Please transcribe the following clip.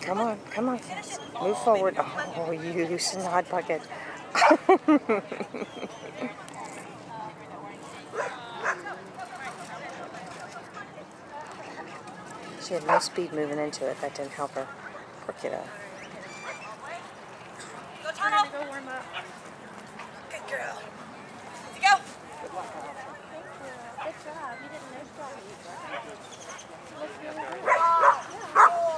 Come on, come on, Kids. Move forward. Oh, you snot bucket. She had no speed moving into it. That didn't help her. Poor kiddo. Go, Tano. Go warm up. Good girl. Let's go. Good luck, Thank you. Good job. You did a nice job. You look really good. Yeah.